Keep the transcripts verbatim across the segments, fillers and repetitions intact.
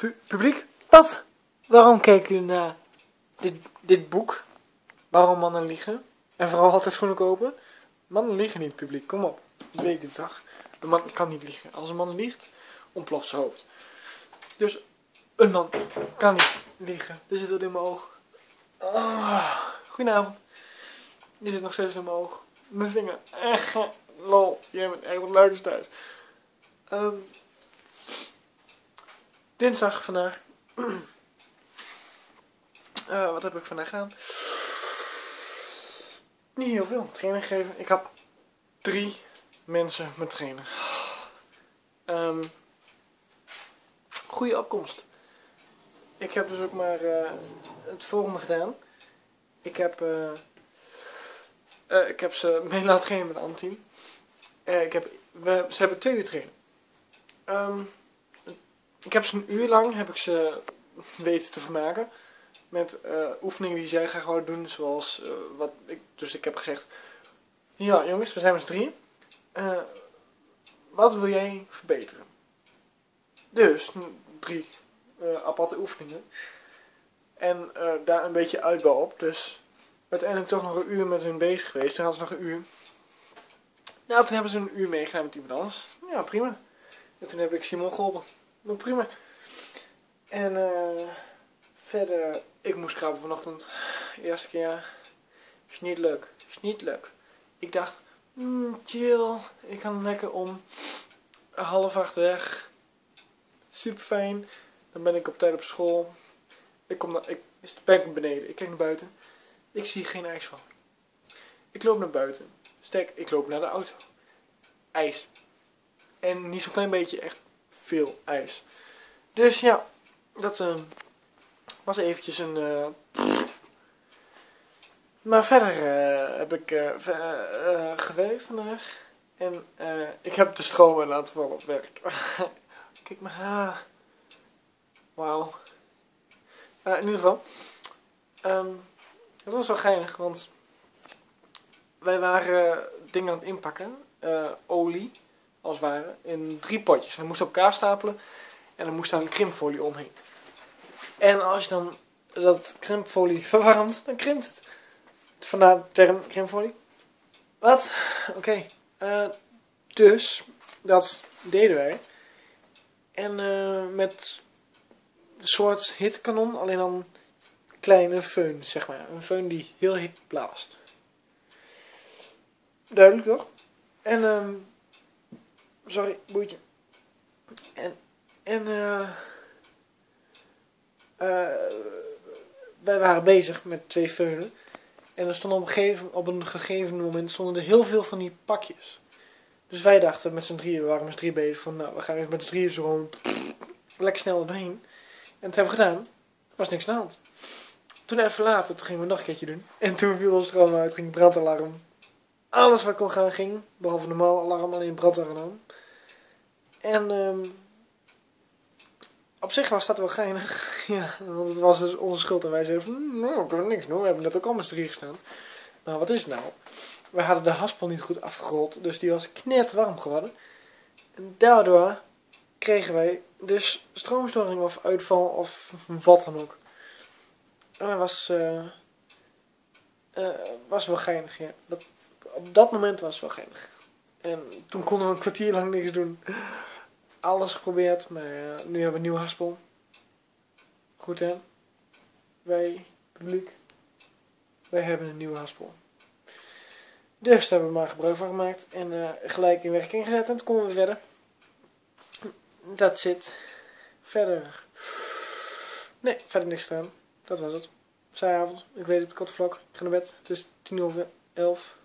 Pu publiek, wat? Waarom kijken jullie naar dit, dit boek? Waarom mannen liegen? En vooral altijd schoenen kopen? Mannen liegen niet, publiek, kom op. Je weet het toch? Een man kan niet liegen. Als een man liegt, ontploft zijn hoofd. Dus een man kan niet liegen. Er zit wat in mijn oog. Oh, goedenavond. Die zit nog steeds in mijn oog. Mijn vinger. Echt, lol. Jij bent echt wat leukers thuis. Um, dinsdag vandaag. uh, wat heb ik vandaag gedaan? Niet heel veel. Training gegeven. Ik had drie mensen met trainen. Um, goede opkomst. Ik heb dus ook maar uh, het volgende gedaan. Ik heb, uh, uh, ik heb ze mee laten trainen met een ander team. Uh, ik heb, we, ze hebben twee uur trainen. Um, ik heb ze een uur lang heb ik ze weten te vermaken. Met uh, oefeningen die zij graag wouden doen. Zoals uh, wat ik. Dus ik heb gezegd. Ja jongens, we zijn met z'n drieën. Uh, wat wil jij verbeteren? Dus drie uh, aparte oefeningen. En uh, daar een beetje uitbouw op. Dus uiteindelijk toch nog een uur met hun bezig geweest. Toen hadden ze nog een uur. Nou, toen hebben ze een uur meegedaan met iemand anders. Ja, prima. En toen heb ik Simon geholpen. Ook prima. En uh, verder, ik moest krabben vanochtend. Eerste keer. Is niet leuk. Is niet leuk. Ik dacht, mm, chill. Ik kan lekker om half acht weg. Super fijn. Dan ben ik op tijd op school. Ik kom naar, ik ben ik beneden. Ik kijk naar buiten. Ik zie geen ijsval. Ik loop naar buiten. Stek, ik loop naar de auto. Ijs. En niet zo'n klein beetje, echt veel ijs. Dus ja, dat uh, was eventjes een... Uh... Maar verder uh, heb ik uh, uh, gewerkt vandaag. En uh, ik heb de stromen laten vallen op werk. Kijk mijn haar. Wauw. Uh, in ieder geval. Um, het was wel geinig, want wij waren uh, dingen aan het inpakken. Uh, olie, als het ware, in drie potjes. We moesten op elkaar stapelen en er moest daar een krimpfolie omheen. En als je dan dat krimpfolie verwarmt, dan krimpt het. Vandaar de term krimpfolie. Wat? Oké. Okay. Uh, dus, dat deden wij. En uh, met een soort hitkanon, alleen dan een kleine föhn, zeg maar. Een föhn die heel hit blaast. Duidelijk toch? En, um, sorry, boeitje. En, en, eh, uh, uh, wij waren bezig met twee föhnen. En er stonden op een, gegeven, op een gegeven moment stonden er heel veel van die pakjes. Dus wij dachten met z'n drieën, we waren met z'n drieën bezig van, nou, we gaan even met z'n drieën zo gewoon lekker snel er doorheen. En dat hebben we gedaan. Er was niks aan de hand. Toen even later, toen gingen we nog een keertje doen. En toen viel ons stroom uit, ging brandalarm. Alles wat kon gaan ging, behalve normaal alarm, alleen brandalarm. En um, op zich was dat wel geinig. Ja, want het was dus onze schuld. En wij zeiden van, nou, we kunnen niks doen. We hebben net ook al met z'n drieën gestaan. Maar wat is het nou? We hadden de haspel niet goed afgerold, dus die was knet warm geworden. En daardoor kregen wij dus stroomstoring of uitval of wat dan ook. En dat was, uh, uh, was wel geinig, ja. Dat, op dat moment was het wel geinig. En toen konden we een kwartier lang niks doen. Alles geprobeerd, maar uh, nu hebben we een nieuwe haspel. Goed hè? Wij, publiek, wij hebben een nieuwe haspel. Dus daar hebben we maar gebruik van gemaakt. En uh, gelijk in werking gezet. En toen konden we verder. Dat zit. Verder. Nee, verder niks gedaan. Dat was het. Zijavond. Ik weet het, korte vlak. Ik ga naar bed. Het is tien over elf.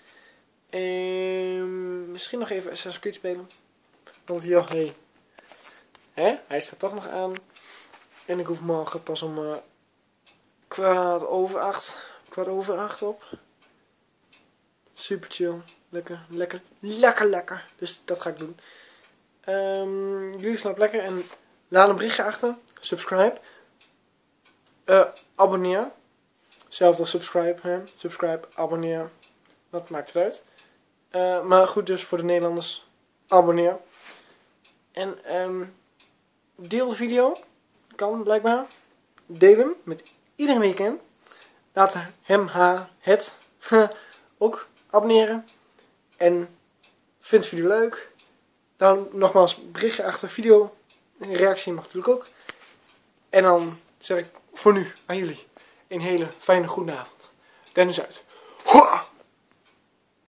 En misschien nog even Assassin's Creed spelen. Want ja, hé. Hè? Hij staat toch nog aan. En ik hoef morgen pas om uh, kwart over acht. Kwart over acht op. Super chill. Lekker, lekker, lekker, lekker. Dus dat ga ik doen. Um, jullie slapen lekker en laat een berichtje achter. Subscribe. Uh, abonneer. Zelfde als subscribe. Hè? Subscribe, abonneer. Wat maakt het uit. Uh, maar goed, dus voor de Nederlanders. Abonneer. En um, deel de video. kan blijkbaar. Deel hem met iedereen die je kent. Laat hem, haar, het ook abonneren. En vind de video leuk. Dan nogmaals berichtje achter video. Reactie mag natuurlijk ook. En dan zeg ik voor nu aan jullie een hele fijne goede avond. Dennis uit. Hoa!